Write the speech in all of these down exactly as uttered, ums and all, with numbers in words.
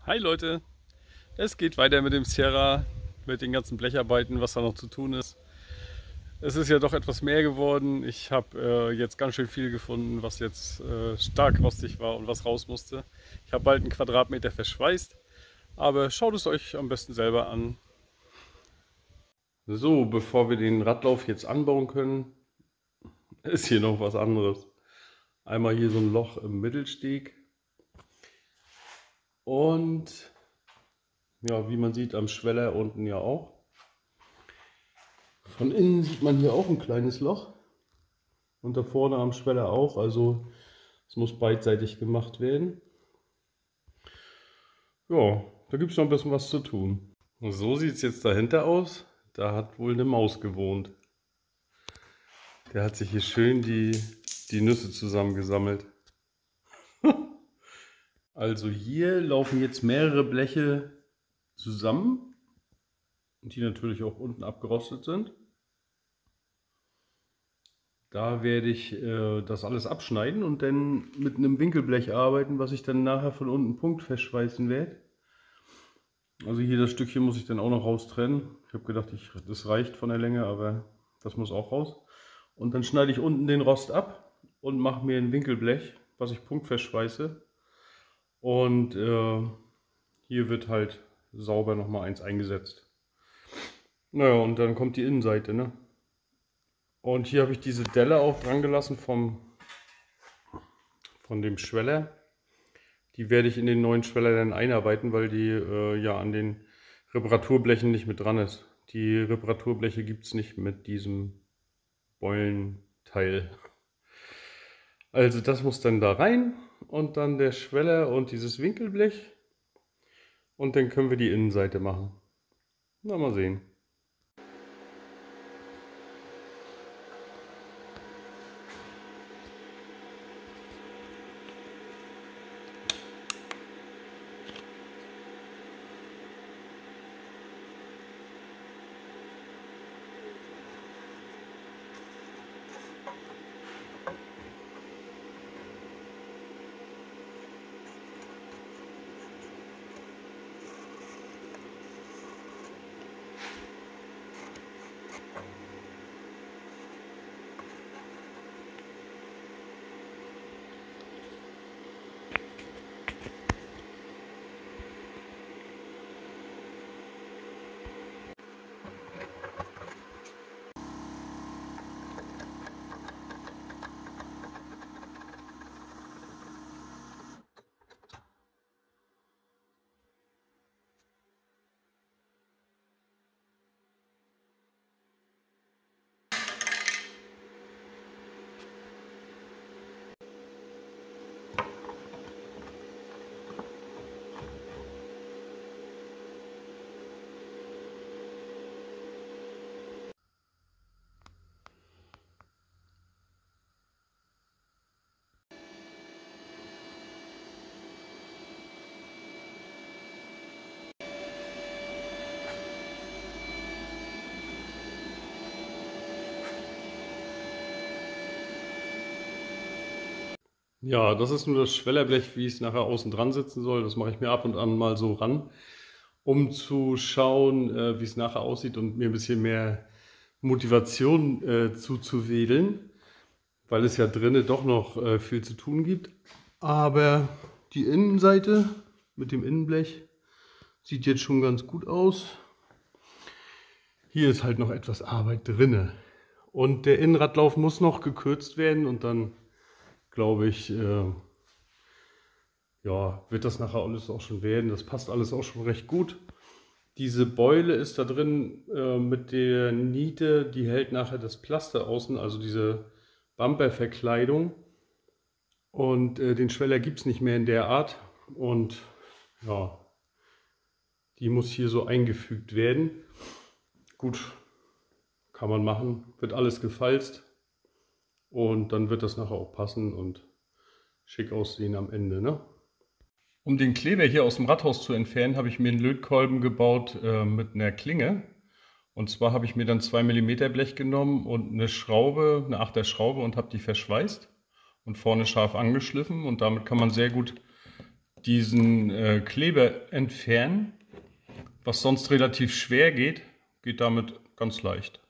Hi Leute, es geht weiter mit dem Sierra, mit den ganzen Blecharbeiten, was da noch zu tun ist. Es ist ja doch etwas mehr geworden. Ich habe äh, jetzt ganz schön viel gefunden, was jetzt äh, stark rostig war und was raus musste. Ich habe bald einen Quadratmeter verschweißt, aber schaut es euch am besten selber an. So, bevor wir den Radlauf jetzt anbauen können, ist hier noch was anderes. Einmal hier so ein Loch im Mittelsteg und ja, wie man sieht, am Schweller unten ja auch. Von innen sieht man hier auch ein kleines Loch und da vorne am Schweller auch, also es muss beidseitig gemacht werden. Ja, da gibt es noch ein bisschen was zu tun. Und so sieht es jetzt dahinter aus. Da hat wohl eine Maus gewohnt. Der hat sich hier schön die, die Nüsse zusammengesammelt. Also hier laufen jetzt mehrere Bleche zusammen, die natürlich auch unten abgerostet sind. Da werde ich äh, das alles abschneiden und dann mit einem Winkelblech arbeiten, was ich dann nachher von unten punktfestschweißen werde. Also hier das Stückchen muss ich dann auch noch raustrennen. Ich habe gedacht, ich, das reicht von der Länge, aber das muss auch raus. Und dann schneide ich unten den Rost ab und mache mir ein Winkelblech, was ich punktfestschweiße. Und äh, hier wird halt sauber nochmal eins eingesetzt. Naja, und dann kommt die Innenseite, ne? Und hier habe ich diese Delle auch dran gelassen vom, von dem Schweller. Die werde ich in den neuen Schweller dann einarbeiten, weil die äh, ja an den Reparaturblechen nicht mit dran ist. Die Reparaturbleche gibt es nicht mit diesem Beulenteil. Also das muss dann da rein und dann der Schweller und dieses Winkelblech. Und dann können wir die Innenseite machen. Na, mal sehen. Ja, das ist nur das Schwellerblech, wie es nachher außen dran sitzen soll. Das mache ich mir ab und an mal so ran, um zu schauen, äh, wie es nachher aussieht und mir ein bisschen mehr Motivation äh, zuzuwedeln, weil es ja drinnen doch noch äh, viel zu tun gibt. Aber die Innenseite mit dem Innenblech sieht jetzt schon ganz gut aus. Hier ist halt noch etwas Arbeit drinne. Und der Innenradlauf muss noch gekürzt werden und dann glaube ich, äh, ja, wird das nachher alles auch schon werden. Das passt alles auch schon recht gut. Diese Beule ist da drin äh, mit der Niete, die hält nachher das Pflaster außen, also diese Bumperverkleidung. Und äh, den Schweller gibt es nicht mehr in der Art. Und ja, die muss hier so eingefügt werden. Gut, kann man machen, wird alles gefalzt. Und dann wird das nachher auch passen und schick aussehen am Ende, ne? Um den Kleber hier aus dem Radhaus zu entfernen, habe ich mir einen Lötkolben gebaut äh, mit einer Klinge. Und zwar habe ich mir dann zwei Millimeter Blech genommen und eine Schraube, eine Achter Schraube und habe die verschweißt und vorne scharf angeschliffen. Und damit kann man sehr gut diesen äh, Kleber entfernen, was sonst relativ schwer geht, geht damit ganz leicht.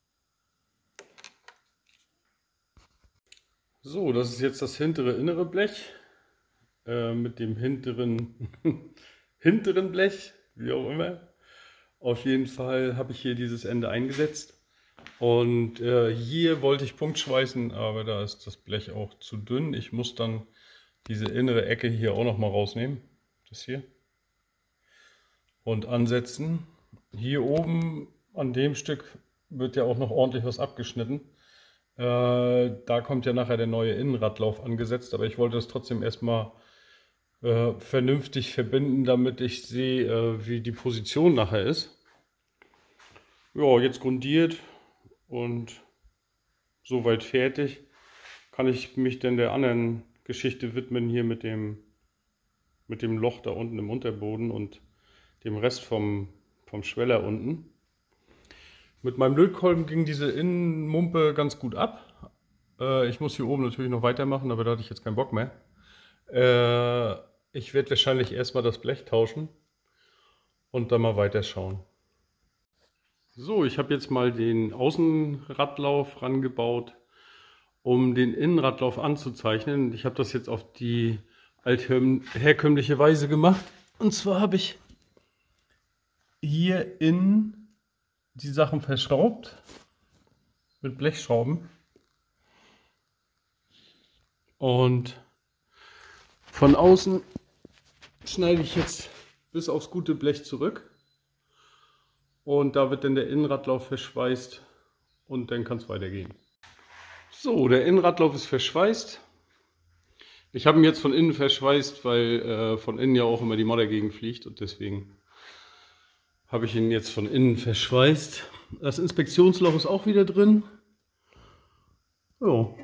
So, das ist jetzt das hintere innere Blech äh, mit dem hinteren hinteren Blech, wie auch immer. Auf jeden Fall habe ich hier dieses Ende eingesetzt. Und äh, hier wollte ich punktschweißen, aber da ist das Blech auch zu dünn. Ich muss dann diese innere Ecke hier auch noch mal rausnehmen. Das hier. Und ansetzen. Hier oben an dem Stück wird ja auch noch ordentlich was abgeschnitten. Äh, da kommt ja nachher der neue Innenradlauf angesetzt, aber ich wollte das trotzdem erstmal äh, vernünftig verbinden, damit ich sehe, äh, wie die Position nachher ist. Ja, jetzt grundiert und soweit fertig. Kann ich mich denn der anderen Geschichte widmen hier mit dem, mit dem Loch da unten im Unterboden und dem Rest vom, vom Schweller unten. Mit meinem Lötkolben ging diese Innenmumpe ganz gut ab. Äh, ich muss hier oben natürlich noch weitermachen, aber da hatte ich jetzt keinen Bock mehr. Äh, ich werde wahrscheinlich erstmal das Blech tauschen und dann mal weiterschauen. So, ich habe jetzt mal den Außenradlauf rangebaut, um den Innenradlauf anzuzeichnen. Ich habe das jetzt auf die altherkömmliche Weise gemacht. Und zwar habe ich hier innen die Sachen verschraubt mit Blechschrauben und von außen schneide ich jetzt bis aufs gute Blech zurück und da wird dann der Innenradlauf verschweißt und dann kann es weitergehen. So, der Innenradlauf ist verschweißt. Ich habe ihn jetzt von innen verschweißt, weil äh, von innen ja auch immer die Modder gegenfliegt und deswegen habe ich ihn jetzt von innen verschweißt. Das Inspektionsloch ist auch wieder drin. Ja,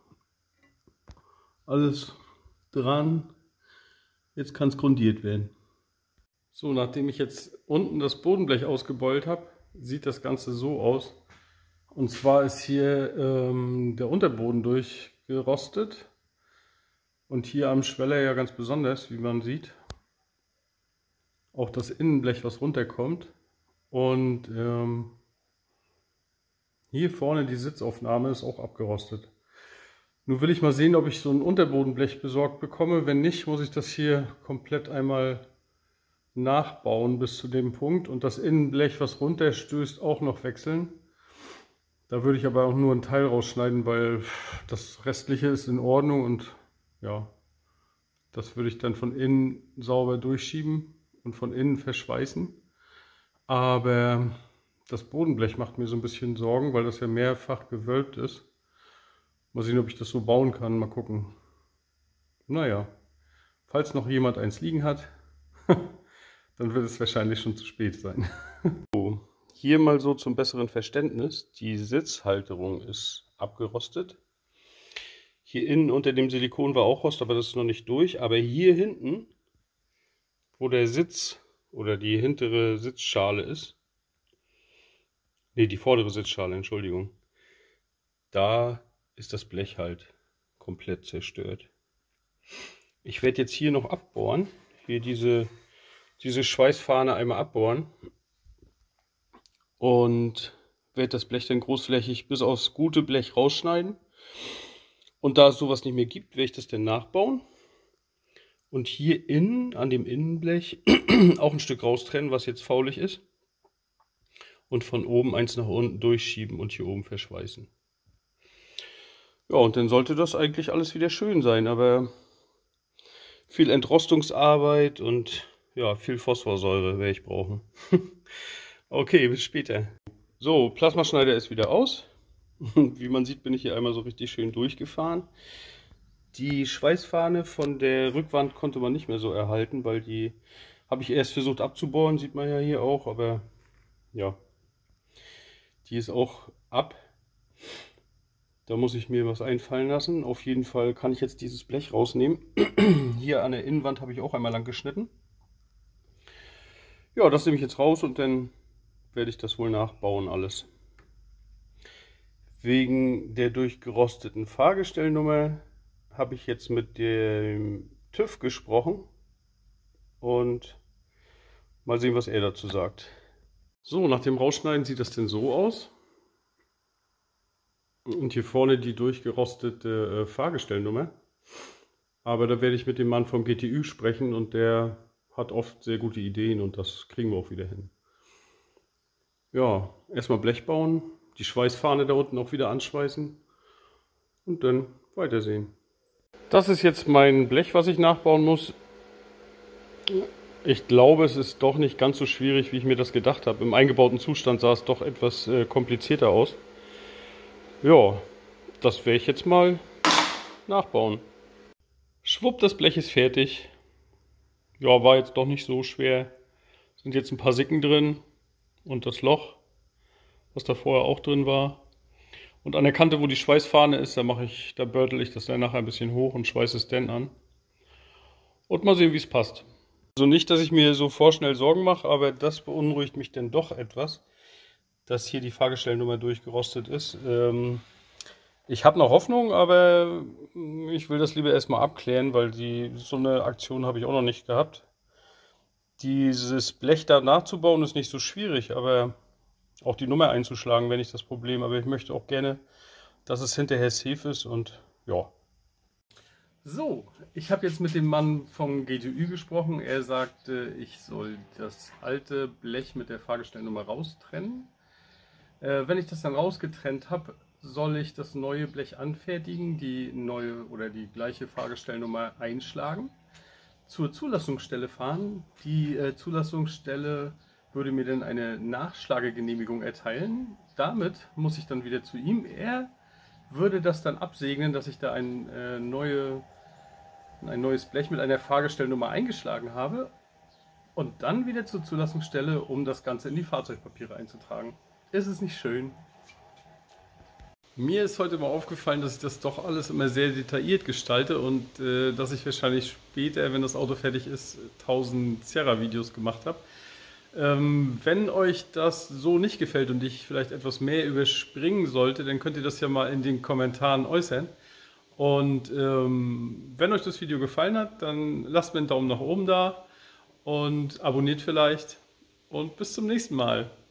alles dran. Jetzt kann es grundiert werden. So, nachdem ich jetzt unten das Bodenblech ausgebeult habe, sieht das Ganze so aus. Und zwar ist hier ähm, der Unterboden durchgerostet. Und hier am Schweller ja ganz besonders, wie man sieht. Auch das Innenblech, was runterkommt. Und ähm, hier vorne die Sitzaufnahme ist auch abgerostet. Nun will ich mal sehen, ob ich so ein Unterbodenblech besorgt bekomme. Wenn nicht, muss ich das hier komplett einmal nachbauen bis zu dem Punkt. Und das Innenblech, was runterstößt, auch noch wechseln. Da würde ich aber auch nur einen Teil rausschneiden, weil das Restliche ist in Ordnung. Und ja, das würde ich dann von innen sauber durchschieben und von innen verschweißen. Aber das Bodenblech macht mir so ein bisschen Sorgen, weil das ja mehrfach gewölbt ist. Mal sehen, ob ich das so bauen kann. Mal gucken. Naja, falls noch jemand eins liegen hat, dann wird es wahrscheinlich schon zu spät sein. So, hier mal so zum besseren Verständnis. Die Sitzhalterung ist abgerostet. Hier innen unter dem Silikon war auch Rost, aber das ist noch nicht durch. Aber hier hinten, wo der Sitz oder die hintere Sitzschale ist, ne, die vordere Sitzschale, Entschuldigung, da ist das Blech halt komplett zerstört. Ich werde jetzt hier noch abbohren, hier diese, diese Schweißfahne einmal abbohren und werde das Blech dann großflächig bis aufs gute Blech rausschneiden. Und da es sowas nicht mehr gibt, werde ich das dann nachbauen. Und hier innen, an dem Innenblech, auch ein Stück raustrennen, was jetzt faulig ist. Und von oben eins nach unten durchschieben und hier oben verschweißen. Ja, und dann sollte das eigentlich alles wieder schön sein. Aber viel Entrostungsarbeit und ja, viel Phosphorsäure werde ich brauchen. Okay, bis später. So, Plasmaschneider ist wieder aus. Wie man sieht, bin ich hier einmal so richtig schön durchgefahren. Die Schweißfahne von der Rückwand konnte man nicht mehr so erhalten, weil die habe ich erst versucht abzubohren, sieht man ja hier auch, aber ja, die ist auch ab. Da muss ich mir was einfallen lassen. Auf jeden Fall kann ich jetzt dieses Blech rausnehmen. Hier an der Innenwand habe ich auch einmal lang geschnitten. Ja, das nehme ich jetzt raus und dann werde ich das wohl nachbauen alles. Wegen der durchgerosteten Fahrgestellnummer habe ich jetzt mit dem TÜV gesprochen. und mal sehen, was er dazu sagt. So, nach dem Rausschneiden sieht das denn so aus. Und hier vorne die durchgerostete äh, Fahrgestellnummer. Aber da werde ich mit dem Mann vom G T Ü sprechen und der hat oft sehr gute Ideen und das kriegen wir auch wieder hin. Ja, erstmal Blech bauen, die Schweißfahne da unten auch wieder anschweißen und dann weitersehen. Das ist jetzt mein Blech, was ich nachbauen muss. Ich glaube, es ist doch nicht ganz so schwierig, wie ich mir das gedacht habe. Im eingebauten Zustand sah es doch etwas äh, komplizierter aus. Ja, das werde ich jetzt mal nachbauen. Schwupp, das Blech ist fertig. Ja, war jetzt doch nicht so schwer. Sind jetzt ein paar Sicken drin und das Loch, was da vorher auch drin war. Und an der Kante, wo die Schweißfahne ist, da mache ich, da börtel ich das dann nachher ein bisschen hoch und schweiße es dann an. Und mal sehen, wie es passt. Also nicht, dass ich mir so vorschnell Sorgen mache, aber das beunruhigt mich dann doch etwas, dass hier die Fahrgestellnummer durchgerostet ist. Ähm, ich habe noch Hoffnung, aber ich will das lieber erstmal abklären, weil die, so eine Aktion habe ich auch noch nicht gehabt. Dieses Blech da nachzubauen ist nicht so schwierig, aber auch die Nummer einzuschlagen wäre nicht das Problem. Aber ich möchte auch gerne, dass es hinterher safe ist und ja. So, ich habe jetzt mit dem Mann vom G T Ü gesprochen. Er sagte, ich soll das alte Blech mit der Fahrgestellnummer raustrennen. Äh, wenn ich das dann rausgetrennt habe, soll ich das neue Blech anfertigen, die neue oder die gleiche Fahrgestellnummer einschlagen, zur Zulassungsstelle fahren. Die äh, Zulassungsstelle würde mir dann eine Nachschlagegenehmigung erteilen. Damit muss ich dann wieder zu ihm. Er würde das dann absegnen, dass ich da ein, äh, neue, ein neues Blech mit einer Fahrgestellnummer eingeschlagen habe und dann wieder zur Zulassungsstelle, um das Ganze in die Fahrzeugpapiere einzutragen. Ist es nicht schön? Mir ist heute mal aufgefallen, dass ich das doch alles immer sehr detailliert gestalte und äh, dass ich wahrscheinlich später, wenn das Auto fertig ist, tausend Sierra-Videos gemacht habe. Ähm, wenn euch das so nicht gefällt und ich vielleicht etwas mehr überspringen sollte, dann könnt ihr das ja mal in den Kommentaren äußern. Und ähm, wenn euch das Video gefallen hat, dann lasst mir einen Daumen nach oben da und abonniert vielleicht und bis zum nächsten Mal.